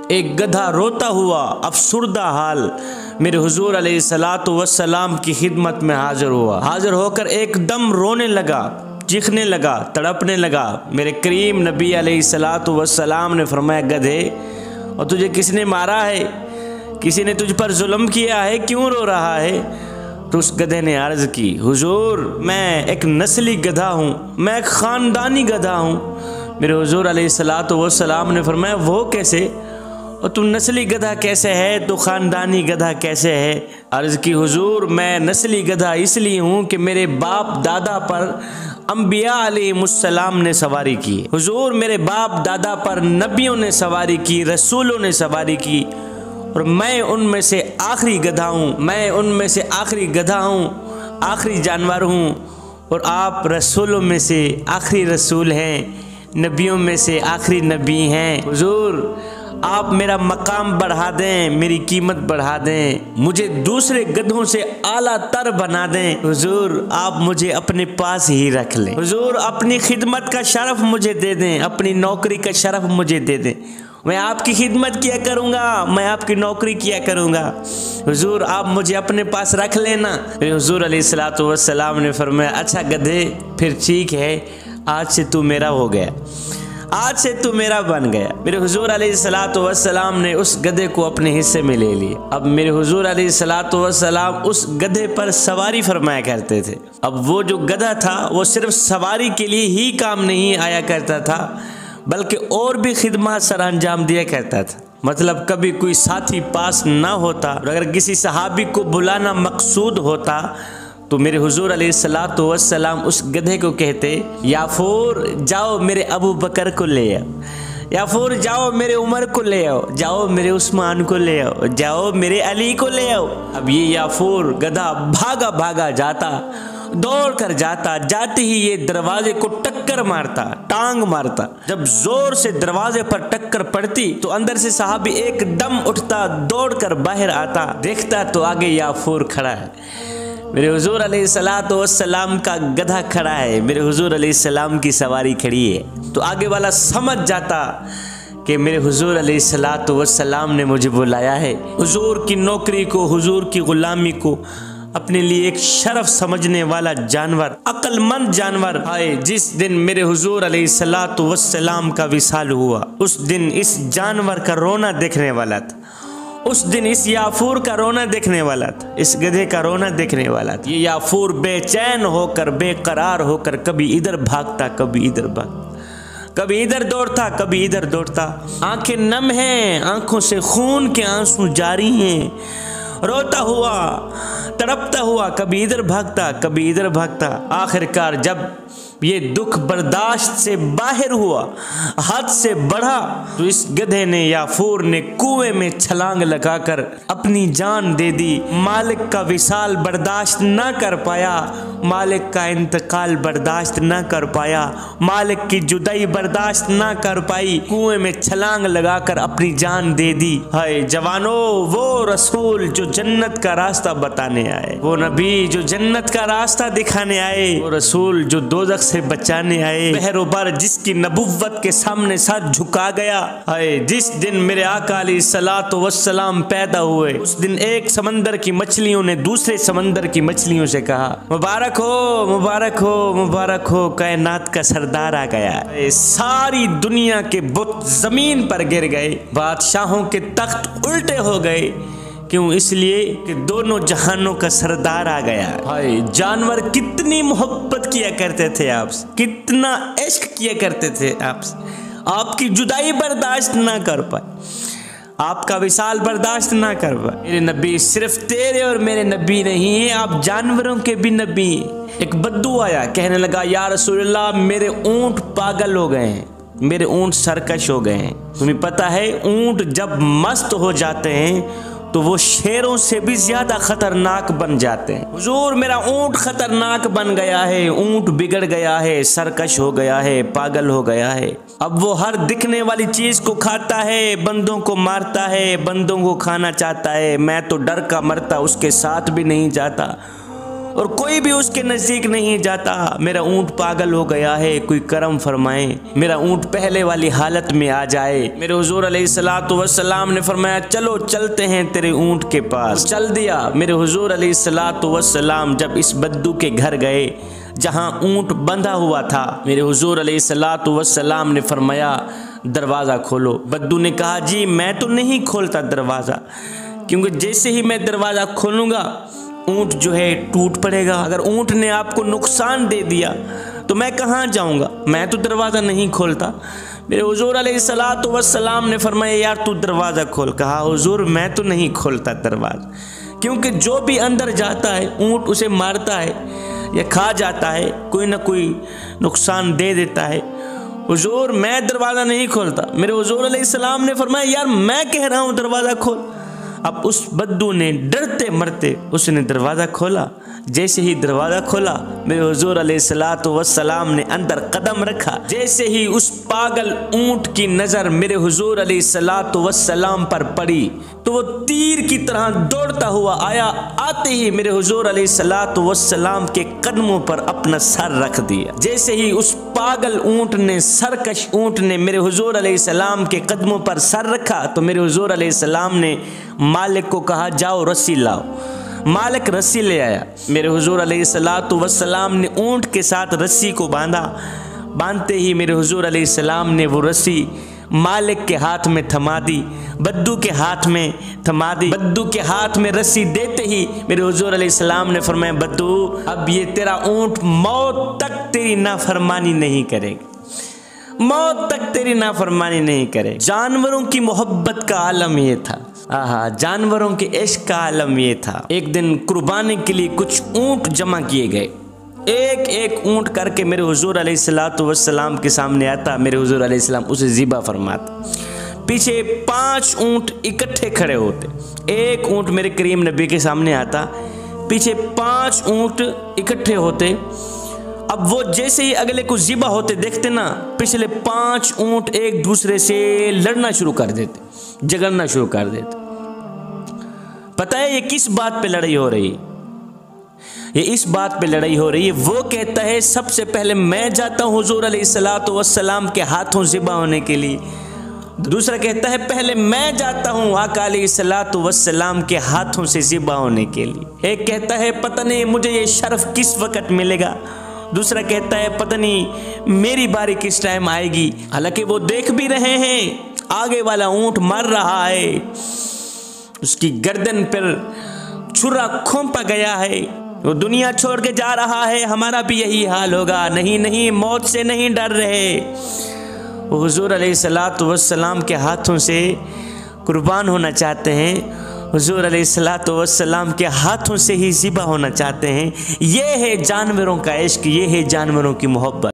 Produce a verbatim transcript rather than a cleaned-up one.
एक गधा रोता हुआ अफसुर्दा हाल मेरे हुजूर अलैहिस्सलातु वस्सलाम की खिदमत में हाजिर हुआ। हाजिर होकर एकदम रोने लगा, चीखने लगा, तड़पने लगा। मेरे करीम नबी अलैहिस्सलातु वस्सलाम ने फरमाया, गधे, और तुझे किसने मारा है? किसी ने तुझ पर जुल्म किया है? क्यों रो रहा है? तो उस गधे ने अर्ज़ की, हुजूर मैं एक नस्ली गधा हूँ, मैं एक ख़ानदानी गधा हूँ। मेरे हुजूर अलैहिस्सलातु वस्सलाम ने फरमाया, वो कैसे? और तू नस्ली गधा कैसे है, तो ख़ानदानी गधा कैसे है? अर्ज़ की, हुजूर मैं नस्ली गधा इसलिए हूँ कि मेरे बाप दादा पर अम्बिया अलैहिमुस्सलाम ने सवारी की। हुजूर मेरे बाप दादा पर नबियों ने सवारी की, रसूलों ने सवारी की, और मैं उनमें से आखिरी गधा हूँ। मैं उनमें से आखिरी गधा हूँ, आखिरी जानवर हूँ, और आप रसूलों में से आखिरी रसूल हैं, नबियों में से आखिरी नबी हैं। हुजूर आप मेरा मकाम बढ़ा दें, मेरी कीमत बढ़ा दें, मुझे दूसरे गधों से आला तर बना दें। हुजूर आप मुझे अपने पास ही रख लें। हुजूर अपनी खिदमत का शरफ मुझे दे दें, अपनी नौकरी का शरफ मुझे दे दें। मैं आपकी खिदमत किया करूँगा, मैं आपकी नौकरी किया करूँगा। हुजूर आप मुझे अपने पास रख लेना। हुजूर अलैहिस्सलातु वस्सलाम ने फरमाया, अच्छा गधे, फिर ठीक है, आज से तू मेरा हो गया, आज से तू मेरा बन गया। मेरे हुजूर अलैहिस्सलातु वस्सलाम ने उस गधे को अपने हिस्से में ले लिया। अब मेरे हुजूर अलैहिस्सलातु वस्सलाम उस गधे पर सवारी फरमाया करते थे। अब वो जो गधा था वो सिर्फ सवारी के लिए ही काम नहीं आया करता था, बल्कि और भी खिदमत सर अंजाम दिया करता था। मतलब कभी कोई साथी पास ना होता और अगर किसी सहाबी को बुलाना मकसूद होता तो मेरे हुजूर अलैहिस्सलातु वस्सलाम उस गधे को कहते, याफूर जाओ मेरे अबू बकर को ले आओ, याफूर जाओ मेरे उमर को ले आओ, जाओ मेरे उस्मान को ले आओ, जाओ मेरे अली को ले आओ। अब ये याफूर गधा भागा भागा जाता, दौड़ कर जाता, जाते ही ये दरवाजे को टक्कर मारता, टांग मारता। जब जोर से दरवाजे पर टक्कर पड़ती तो अंदर से सहाबी एकदम उठता, दौड़ कर बाहर आता, देखता तो आगे याफूर खड़ा है, मेरे हुजूर अलैहिस्सलातु वस्सलाम का गधा खड़ा है, मेरे हुजूर अलैहिस्सलाम की सवारी खड़ी है। तो आगे वाला समझ जाता कि मेरे हुजूर अलैहिस्सलातु वस्सलाम ने मुझे बुलाया है। हुजूर की नौकरी को, हुजूर की गुलामी को अपने लिए एक शरफ समझने वाला जानवर, अक्लमंद जानवर आए। जिस दिन मेरे हुजूर अलैहिस्सलातु वस्सलाम का विसाल हुआ, उस दिन इस जानवर का रोना देखने वाला था, उस दिन इस याफूर का रोना देखने वाला था, इस गधे का रोना देखने वाला था। ये याफूर बेचैन होकर, बेकरार होकर कभी इधर भागता, कभी इधर भागता, कभी इधर दौड़ता, कभी इधर दौड़ता। आंखें नम हैं, आंखों से खून के आंसू जारी हैं, रोता हुआ, तड़पता हुआ, कभी इधर भागता, कभी इधर भागता। आखिरकार जब ये दुख बर्दाश्त से बाहर हुआ, हद से बढ़ा, तो इस गधे ने, याफूर ने कुएं में छलांग लगाकर अपनी जान दे दी। मालिक का विसाल बर्दाश्त ना कर पाया, मालिक का इंतकाल बर्दाश्त ना कर पाया, मालिक की जुदाई बर्दाश्त ना कर पाई, कुएं में छलांग लगाकर अपनी जान दे दी। हाय जवानों, वो रसूल जो जन्नत का रास्ता बताने आए, वो नबी जो जन्नत का रास्ता दिखाने आए, वो रसूल जो दोज़ख से बचाने आए, बहरोबर जिसकी नबुव्वत के सामने सर झुका गया। हाय जिस दिन मेरे आका अलैहिस्सलातु वस्सलाम पैदा हुए, उस दिन एक समंदर की मछलियों ने दूसरे समंदर की मछलियों से कहा, मुबारक हो, मुबारक हो, मुबारक हो, कायनात का सरदार आ गया। सारी दुनिया के बुत जमीन पर गिर गए, बादशाहों के तख्त उल्टे हो गए। क्यों? इसलिए कि दोनों जहानों का सरदार आ गया। हाय जानवर कितनी मोहब्बत किया करते थे आपसे, कितना इश्क किया करते थे आपसे, आपकी जुदाई बर्दाश्त ना कर पाए, आपका विसाल बर्दाश्त ना कर पाए। मेरे नबी सिर्फ तेरे और मेरे नबी नहीं है, आप जानवरों के भी नबी हैं। एक बद्दू आया, कहने लगा, या रसूलल्लाह मेरे ऊंट पागल हो गए हैं, मेरे ऊंट सरकश हो गए हैं। तुम्हें पता है ऊंट जब मस्त हो जाते हैं तो वो शेरों से भी ज्यादा खतरनाक बन जाते हैं। हुजूर मेरा ऊंट खतरनाक बन गया है, ऊंट बिगड़ गया है, सरकश हो गया है, पागल हो गया है। अब वो हर दिखने वाली चीज को खाता है, बंदों को मारता है, बंदों को खाना चाहता है। मैं तो डर का मरता उसके साथ भी नहीं जाता। और कोई भी उसके नज़दीक नहीं जाता। मेरा ऊँट पागल हो गया है, कोई करम फरमाए, मेरा ऊँट पहले वाली हालत में आ जाए। मेरे हुजूर अलैहिस्सलातु वस्सलाम ने फरमाया चलो चलते हैं तेरे ऊँट के पास। चल दिया। मेरे हुजूर अलैहिस्सलातु वस्सलाम जब इस बद्दू के घर गए जहाँ ऊँट बंधा हुआ था, मेरे हुजूर अलैहिस्सलातु वस्सलाम ने फरमाया दरवाज़ा खोलो। बद्दू ने कहा जी मैं तो नहीं खोलता दरवाज़ा, क्योंकि जैसे ही मैं दरवाज़ा खोलूँगा ऊँट जो है टूट पड़ेगा। अगर ऊँट ने आपको नुकसान दे दिया तो मैं कहाँ जाऊँगा, मैं तो दरवाज़ा नहीं खोलता। मेरे हुजूर अलैहिस्सलातु वस्सलाम ने फरमाया यार तू दरवाज़ा खोल। कहा हुजूर मैं तो नहीं खोलता दरवाज़ा, क्योंकि जो भी अंदर जाता है ऊँट उसे मारता है या खा जाता है, कोई ना कोई नुकसान दे देता है। हुजूर मैं दरवाज़ा नहीं खोलता। मेरे हुजूर अलैहिस्सलाम ने फरमाया यार मैं कह रहा हूँ दरवाज़ा खोल। अब उस बद्दू ने डरते मरते उसने दरवाज़ा खोला। जैसे ही दरवाज़ा खोला मेरे हुजूर अलैहिस्सलातु वस्सलाम ने अंदर कदम रखा। जैसे ही उस पागल ऊँट की नज़र मेरे हुजूर अलैहिस्सलातु वस्सलाम पर पड़ी तो वो तीर की तरह दौड़ता हुआ आया। आते ही मेरे हुजूर अलैहिस्सलातु वस्सलाम के कदमों पर अपना सर रख दिया। जैसे ही उस पागल ऊँट ने, सरकश ऊँट ने मेरे हुजूर अलैहिस्सलाम के कदमों पर सर रखा तो मेरे हुजूर अलैहिस्सलाम ने मालिक को कहा जाओ रस्सी लाओ। मालिक रस्सी ले आया। मेरे हुजूर अलैहिस्सलातु वस्सलाम ने ऊँट के साथ रस्सी को बांधा। बांधते ही मेरे हुजूर अलैहिस्सलाम ने वो रस्सी मालिक के हाथ में थमा दी, बद्दू के हाथ में थमा दी। बद्दू के हाथ में रस्सी देते ही मेरे हुजूर अलैहिस्सलाम ने फरमाया बद्दू अब ये तेरा ऊँट मौत तक तेरी नाफरमानी नहीं करेगा, मौत तक तेरी नाफरमानी नहीं करे। जानवरों की मोहब्बत का आलम ये था, आहा जानवरों के इश्क का आलम ये था। एक दिन कुर्बानी के लिए कुछ ऊँट जमा किए गए। एक एक ऊँट करके मेरे हुजूर अलैहिस्सलातु वस्सलाम के सामने आता। मेरे हुजूर अलैहिस्सलाम उसे ज़िबा फरमाता। पीछे पांच ऊँट इकट्ठे खड़े होते। एक ऊँट मेरे करीम नबी के सामने आता, पीछे पांच ऊँट इकट्ठे होते। अब वो जैसे ही अगले को ज़िबा होते देखते ना, पिछले पांच ऊँट एक दूसरे से लड़ना शुरू कर देते, झगड़ना शुरू कर देते। पता है ये किस बात पे लड़ाई हो रही? ये इस बात पे लड़ाई हो रही है, वो कहता है सबसे पहले मैं जाता हूँ हुजूर अलैहिस्सलातु वस्सलाम के हाथों ज़िबा होने के लिए। दूसरा कहता है पहले मैं जाता हूँ आका अलैहिस्सलातु वस्सलाम के हाथों से ज़िबा होने के लिए। एक कहता है पता नहीं मुझे ये शर्फ किस वक़्त मिलेगा। दूसरा कहता है पता नहीं मेरी बारी किस टाइम आएगी। हालांकि वो देख भी रहे हैं आगे वाला ऊँट मर रहा है, उसकी गर्दन पर छुरा खोंपा गया है, वो दुनिया छोड़ के जा रहा है, हमारा भी यही हाल होगा। नहीं नहीं मौत से नहीं डर रहे, वो हुजूर अलैहिस्सलातु वस्सलाम के हाथों से कुर्बान होना चाहते हैं, हुजूर अलैहिस्सलातु वस्सलाम के हाथों से ही ज़िबा होना चाहते हैं। ये है जानवरों का इश्क, ये है जानवरों की मोहब्बत।